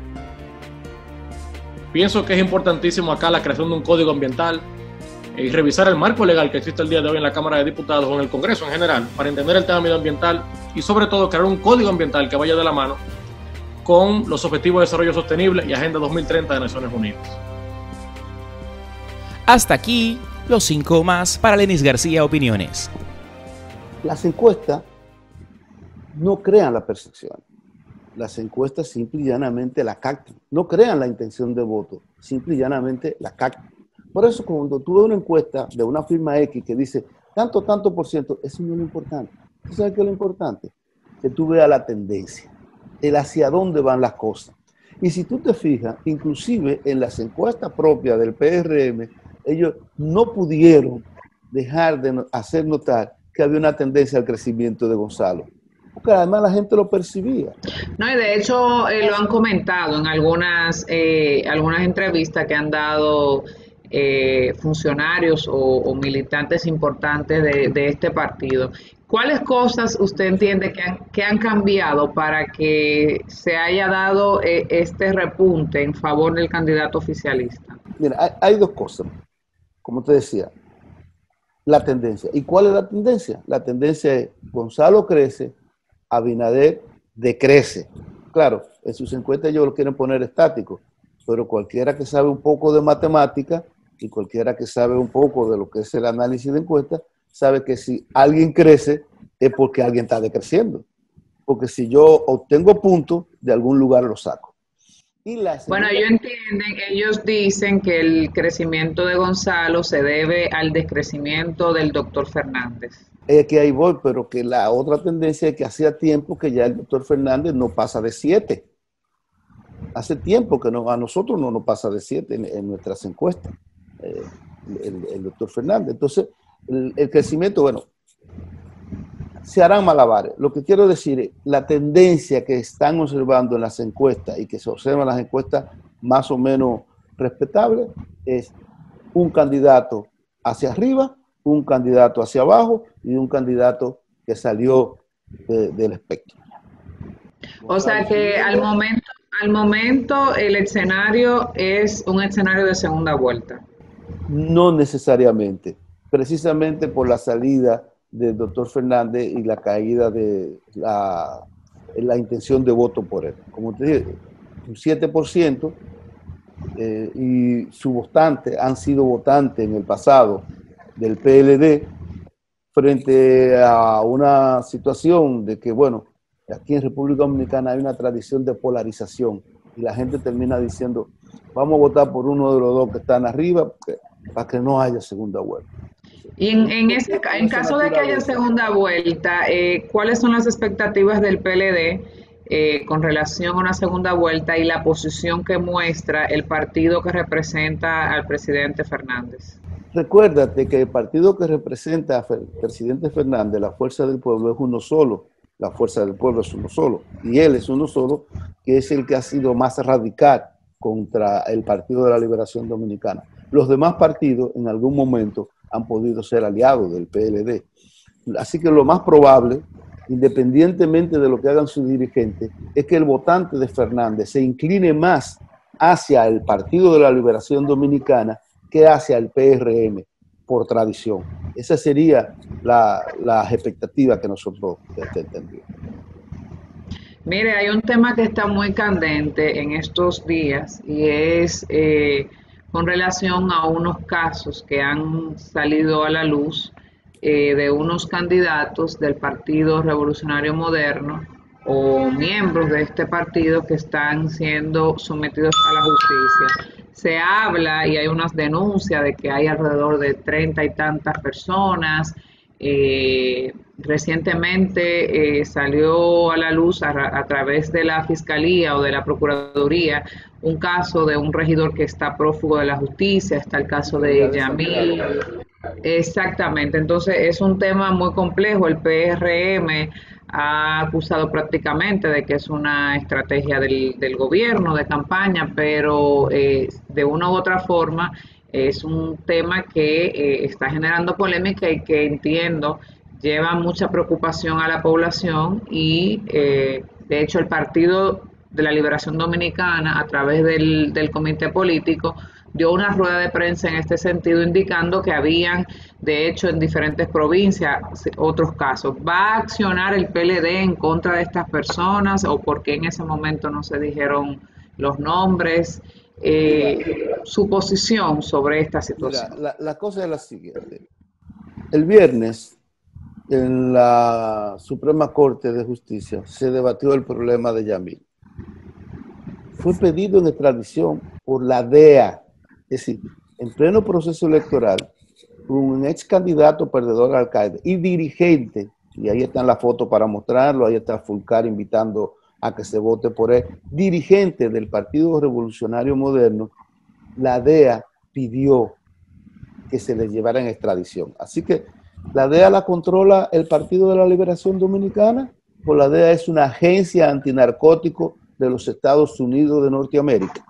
Pienso que es importantísimo acá la creación de un código ambiental y revisar el marco legal que existe el día de hoy en la Cámara de Diputados o en el Congreso en general para entender el tema medioambiental y sobre todo crear un código ambiental que vaya de la mano con los Objetivos de Desarrollo Sostenible y Agenda 2030 de Naciones Unidas. Hasta aquí, los 5 más para Lenis García Opiniones. Las encuestas no crean la percepción. Las encuestas simple y llanamente la captan. No crean la intención de voto, simple y llanamente la captan. Por eso cuando tú ves una encuesta de una firma X que dice tanto por ciento, eso no es lo importante. ¿Tú sabes qué es lo importante? Que tú veas la tendencia, el hacia dónde van las cosas. Y si tú te fijas, inclusive en las encuestas propias del PRM, ellos no pudieron dejar de hacer notar que había una tendencia al crecimiento de Gonzalo. Porque además la gente lo percibía. No, y de hecho lo han comentado en algunas entrevistas que han dado funcionarios o militantes importantes de este partido. ¿Cuáles cosas usted entiende que han cambiado para que se haya dado este repunte en favor del candidato oficialista? Mira, hay dos cosas. Como te decía, la tendencia. ¿Y cuál es la tendencia? La tendencia es Gonzalo crece, Abinader decrece. Claro, en sus encuestas ellos lo quieren poner estático, pero cualquiera que sabe un poco de matemática y cualquiera que sabe un poco de lo que es el análisis de encuestas, sabe que si alguien crece es porque alguien está decreciendo. Porque si yo obtengo puntos, de algún lugar los saco. Bueno, ellos dicen que el crecimiento de Gonzalo se debe al descrecimiento del doctor Fernández. Es que ahí voy, pero que la otra tendencia es que hacía tiempo que ya el doctor Fernández no pasa de 7. Hace tiempo que a nosotros no nos pasa de 7 en nuestras encuestas, el doctor Fernández. Entonces, el crecimiento, bueno, se harán malabares. Lo que quiero decir es, la tendencia que están observando en las encuestas y que se observan en las encuestas más o menos respetables es un candidato hacia arriba, un candidato hacia abajo y un candidato que salió del espectro. O sea que al momento el escenario es un escenario de segunda vuelta. No necesariamente, precisamente por la salida del doctor Fernández y la caída de la intención de voto por él. Como te dije, un 7% y sus votantes han sido votantes en el pasado del PLD frente a una situación de que, bueno, aquí en República Dominicana hay una tradición de polarización y la gente termina diciendo, vamos a votar por uno de los dos que están arriba para que no haya segunda vuelta. Y en caso de que haya segunda vuelta, ¿cuáles son las expectativas del PLD con relación a una segunda vuelta y la posición que muestra el partido que representa al presidente Fernández? Recuérdate que el partido que representa al presidente Fernández, la Fuerza del Pueblo, es uno solo. La Fuerza del Pueblo es uno solo. Y él es uno solo, que es el que ha sido más radical contra el Partido de la Liberación Dominicana. Los demás partidos en algún momento han podido ser aliados del PLD. Así que lo más probable, independientemente de lo que hagan sus dirigentes, es que el votante de Fernández se incline más hacia el Partido de la Liberación Dominicana que hacia el PRM, por tradición. Esa sería la expectativa que nosotros tendríamos. Mire, hay un tema que está muy candente en estos días y es con relación a unos casos que han salido a la luz de unos candidatos del Partido Revolucionario Moderno o miembros de este partido que están siendo sometidos a la justicia. Se habla y hay unas denuncias de que hay alrededor de 30 y tantas personas. Recientemente salió a la luz a través de la Fiscalía o de la Procuraduría un caso de un regidor que está prófugo de la justicia, está el caso de Yamil. Exactamente, entonces es un tema muy complejo. El PRM ha acusado prácticamente de que es una estrategia del gobierno de campaña, pero de una u otra forma es un tema que está generando polémica y que entiendo lleva mucha preocupación a la población y de hecho el Partido de la Liberación Dominicana a través del comité político dio una rueda de prensa en este sentido indicando que habían de hecho en diferentes provincias otros casos. ¿Va a accionar el PLD en contra de estas personas o por qué en ese momento no se dijeron los nombres? Su posición sobre esta situación. Mira, la cosa es la siguiente. El viernes en la Suprema Corte de Justicia se debatió el problema de Yamil. Fue pedido en extradición por la DEA, es decir, en pleno proceso electoral, un ex candidato perdedor al alcalde y dirigente, y ahí están las fotos para mostrarlo, ahí está Fulcar invitando a que se vote por él, dirigente del Partido Revolucionario Moderno. La DEA pidió que se le llevara en extradición. Así que la DEA la controla el Partido de la Liberación Dominicana, o la DEA es una agencia antinarcótico de los Estados Unidos de Norteamérica.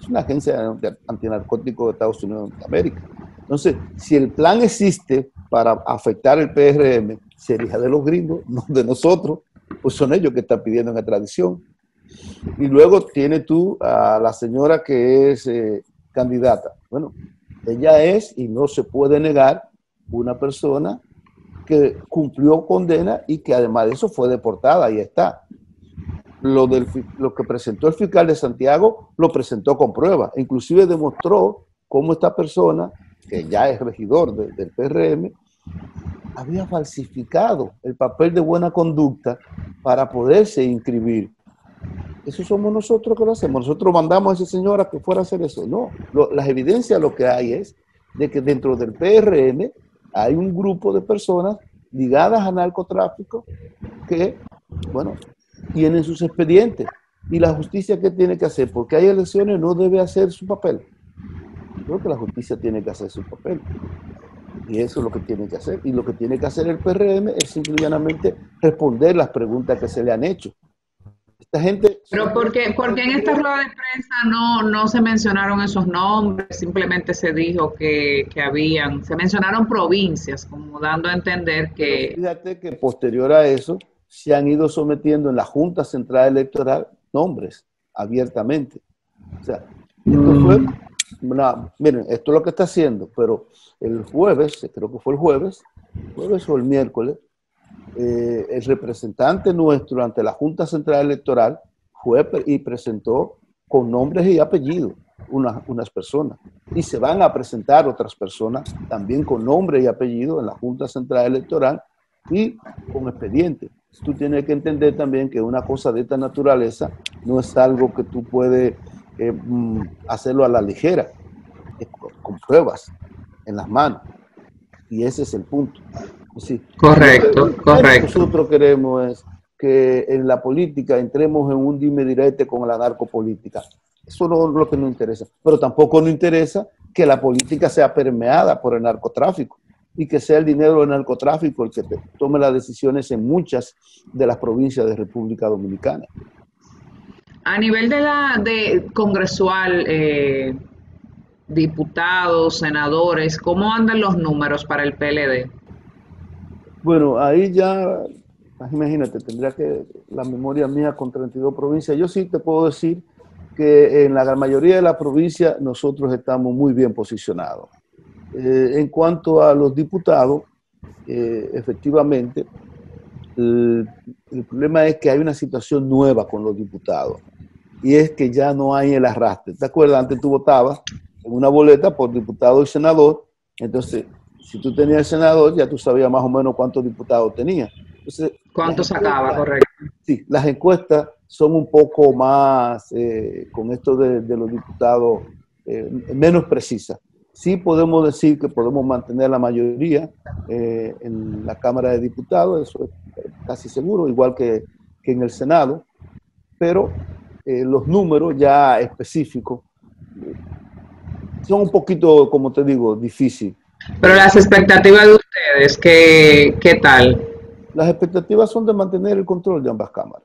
es una agencia antinarcótico de Estados Unidos de América. Entonces, si el plan existe para afectar el PRM, sería de los gringos, no de nosotros, pues son ellos que están pidiendo en extradición. Y luego tienes tú a la señora que es candidata. Bueno, ella es, y no se puede negar, una persona que cumplió condena y que además de eso fue deportada, ahí está. Lo que presentó el fiscal de Santiago lo presentó con pruebas, inclusive demostró cómo esta persona, que ya es regidor del PRM, había falsificado el papel de buena conducta para poderse inscribir. Eso somos nosotros que lo hacemos. Nosotros mandamos a esa señora que fuera a hacer eso. No, las evidencias lo que hay es de que dentro del PRM hay un grupo de personas ligadas al narcotráfico que, bueno, tienen sus expedientes. Y la justicia, ¿qué tiene que hacer? Porque hay elecciones, no debe hacer su papel. Creo que la justicia tiene que hacer su papel. Y eso es lo que tiene que hacer. Y lo que tiene que hacer el PRM es simplemente responder las preguntas que se le han hecho. Esta gente... Pero ¿por qué en esta rueda de prensa no se mencionaron esos nombres? Simplemente se dijo que se mencionaron provincias, como dando a entender que... Pero fíjate que posterior a eso se han ido sometiendo en la Junta Central Electoral nombres abiertamente. O sea, esto fue... miren, esto es lo que está haciendo, pero el jueves, creo que fue el jueves o el miércoles, el representante nuestro ante la Junta Central Electoral fue y presentó con nombres y apellidos unas personas. Y se van a presentar otras personas también con nombre y apellido en la Junta Central Electoral y con expediente. Tú tienes que entender también que una cosa de esta naturaleza no es algo que tú puedes hacerlo a la ligera, con pruebas en las manos. Y ese es el punto. Sí. Correcto, Lo que correcto. nosotros queremos es que en la política entremos en un dime direte con la narcopolítica. Eso no es lo que nos interesa. Pero tampoco nos interesa que la política sea permeada por el narcotráfico y que sea el dinero del narcotráfico el que tome las decisiones en muchas de las provincias de República Dominicana. A nivel de congresual, diputados, senadores, ¿cómo andan los números para el PLD? Bueno, ahí ya, imagínate, tendría que la memoria mía con 32 provincias. Yo sí te puedo decir que en la gran mayoría de las provincias nosotros estamos muy bien posicionados. En cuanto a los diputados, efectivamente, el problema es que hay una situación nueva con los diputados y es que ya no hay el arrastre. ¿Te acuerdas? Antes tú votabas en una boleta por diputado y senador, entonces si tú tenías el senador ya tú sabías más o menos cuántos diputados tenías. Entonces, ¿cuánto sacaba? Correcto. Sí, las encuestas son un poco más, con esto de los diputados, menos precisas. Sí podemos decir que podemos mantener la mayoría en la Cámara de Diputados, eso es casi seguro, igual que en el Senado, pero los números ya específicos son un poquito, como te digo, difíciles. Pero las expectativas de ustedes, ¿qué tal? Las expectativas son de mantener el control de ambas cámaras.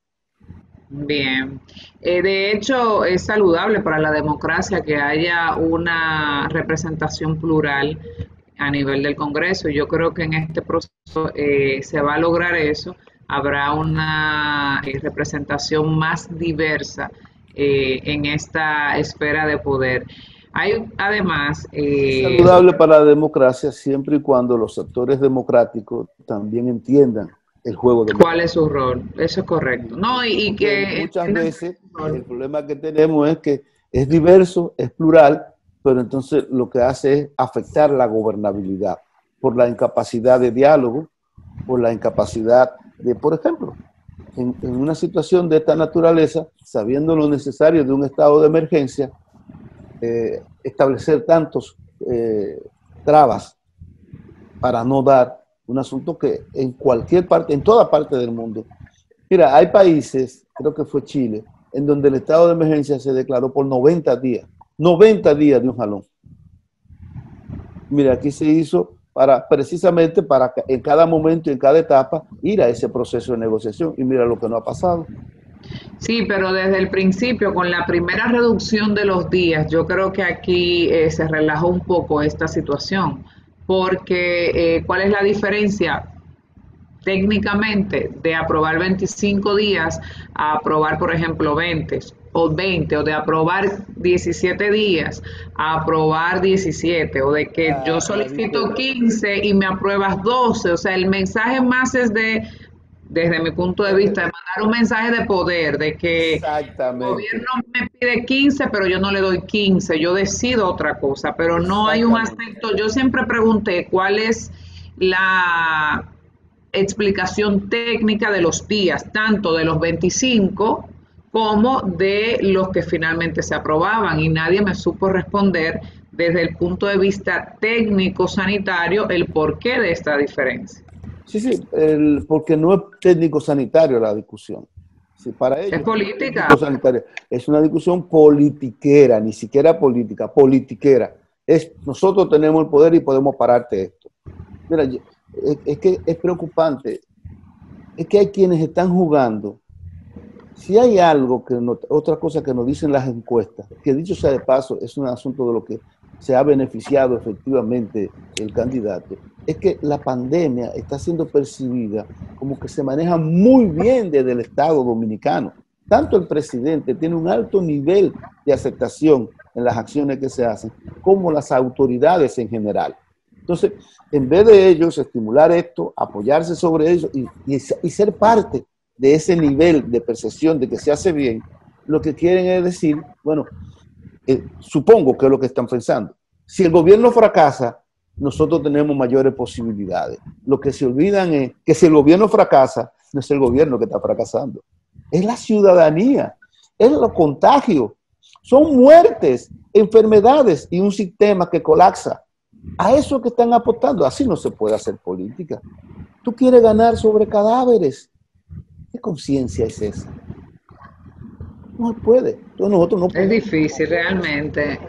Bien. De hecho, es saludable para la democracia que haya una representación plural a nivel del Congreso. Yo creo que en este proceso se va a lograr eso. Habrá una representación más diversa en esta esfera de poder. Hay además... Es saludable para la democracia siempre y cuando los actores democráticos también entiendan el juego democrático. ¿Cuál es su rol? Eso es correcto. No, y que muchas veces el problema que tenemos es que es diverso, es plural, pero entonces lo que hace es afectar la gobernabilidad por la incapacidad de diálogo, por la incapacidad de, por ejemplo, en una situación de esta naturaleza, sabiendo lo necesario de un estado de emergencia, establecer tantos trabas para no dar un asunto que en cualquier parte, en toda parte del mundo. Mira, hay países, creo que fue Chile, en donde el estado de emergencia se declaró por 90 días. 90 días de un jalón. Mira, aquí se hizo precisamente para en cada momento y en cada etapa ir a ese proceso de negociación. Y mira lo que no ha pasado. Sí, pero desde el principio, con la primera reducción de los días, yo creo que aquí se relajó un poco esta situación, porque ¿cuál es la diferencia técnicamente de aprobar 25 días a aprobar, por ejemplo, 20 o de aprobar 17 días a aprobar 17, o de que yo solicito 15 y me apruebas 12? O sea, el mensaje más es desde mi punto de vista, de mandar un mensaje de poder, de que el gobierno me pide 15, pero yo no le doy 15, yo decido otra cosa, pero no hay un aspecto. Yo siempre pregunté cuál es la explicación técnica de los días, tanto de los 25 como de los que finalmente se aprobaban, y nadie me supo responder desde el punto de vista técnico sanitario el porqué de esta diferencia. Sí, porque no es técnico sanitario la discusión. Sí, para ellos, es política. Es una discusión politiquera, ni siquiera política, politiquera. Nosotros tenemos el poder y podemos pararte esto. Mira, es que es preocupante. Es que hay quienes están jugando. Si hay algo otra cosa que nos dicen las encuestas, que dicho sea de paso, es un asunto de lo que se ha beneficiado efectivamente el candidato, es que la pandemia está siendo percibida como que se maneja muy bien desde el Estado dominicano. Tanto el presidente tiene un alto nivel de aceptación en las acciones que se hacen, como las autoridades en general. Entonces, en vez de ellos estimular esto, apoyarse sobre ellos y ser parte de ese nivel de percepción de que se hace bien, lo que quieren es decir, bueno, supongo que es lo que están pensando. Si el gobierno fracasa, nosotros tenemos mayores posibilidades. Lo que se olvidan es que si el gobierno fracasa, no es el gobierno que está fracasando, es la ciudadanía, es los contagios, son muertes, enfermedades y un sistema que colapsa. A eso que están apostando, así no se puede hacer política. Tú quieres ganar sobre cadáveres. ¿Qué conciencia es esa? No se puede. Entonces nosotros no podemos. Es difícil realmente.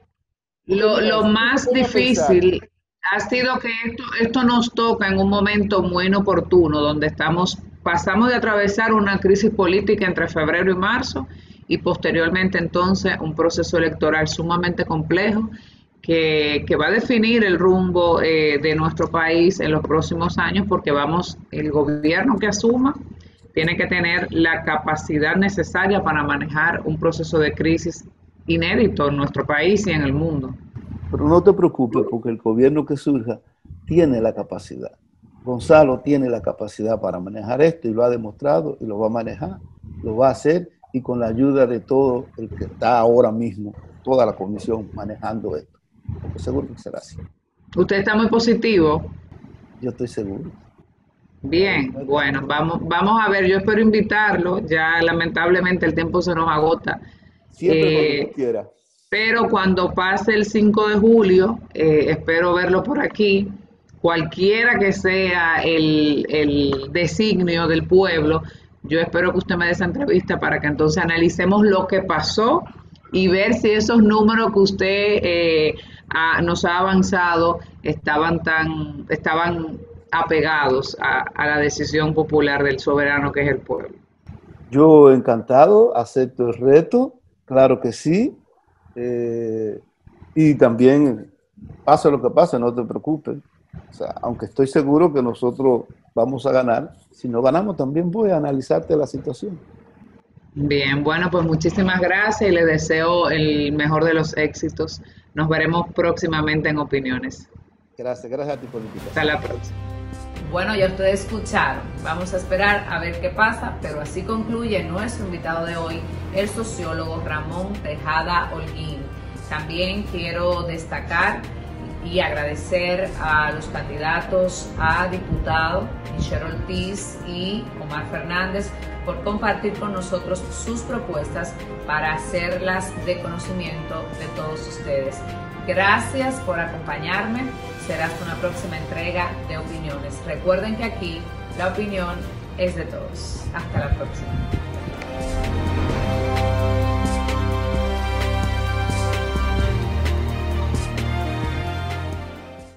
Lo más difícil ha sido que esto nos toca en un momento muy inoportuno, donde pasamos de atravesar una crisis política entre febrero y marzo, y posteriormente entonces un proceso electoral sumamente complejo que va a definir el rumbo de nuestro país en los próximos años, porque el gobierno que asuma tiene que tener la capacidad necesaria para manejar un proceso de crisis inédito en nuestro país y en el mundo. Pero no te preocupes, porque el gobierno que surja tiene la capacidad. Gonzalo tiene la capacidad para manejar esto y lo ha demostrado y lo va a manejar, lo va a hacer, y con la ayuda de todo el que está ahora mismo, toda la comisión manejando esto. Porque seguro que será así. ¿Usted está muy positivo? Yo estoy seguro. Bien, bueno, vamos a ver, yo espero invitarlo, ya lamentablemente el tiempo se nos agota. Siempre cuando quiera. Pero cuando pase el 5 de julio, espero verlo por aquí, cualquiera que sea el designio del pueblo. Yo espero que usted me dé esa entrevista para que entonces analicemos lo que pasó y ver si esos números que usted nos ha avanzado estaban apegados a la decisión popular del soberano que es el pueblo. Yo encantado, acepto el reto, claro que sí. Y también, pase lo que pase, no te preocupes. O sea, aunque estoy seguro que nosotros vamos a ganar, si no ganamos también voy a analizarte la situación. Bien, bueno, pues muchísimas gracias y les deseo el mejor de los éxitos. Nos veremos próximamente en Opiniones. Gracias a ti por la invitación. Hasta la próxima. Bueno, ya ustedes escucharon. Vamos a esperar a ver qué pasa, pero así concluye nuestro invitado de hoy, el sociólogo Ramón Tejada Holguín. También quiero destacar y agradecer a los candidatos a diputado, Michelle Ortiz y Omar Fernández, por compartir con nosotros sus propuestas para hacerlas de conocimiento de todos ustedes. Gracias por acompañarme. Será hasta una próxima entrega de Opiniones. Recuerden que aquí la opinión es de todos. Hasta la próxima.